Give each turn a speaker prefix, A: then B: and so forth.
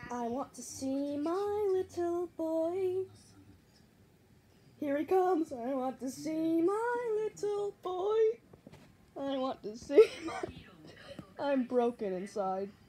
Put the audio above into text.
A: I want to see my little boy. Here he comes. I want to see my little boy. I want to see my... I'm broken inside.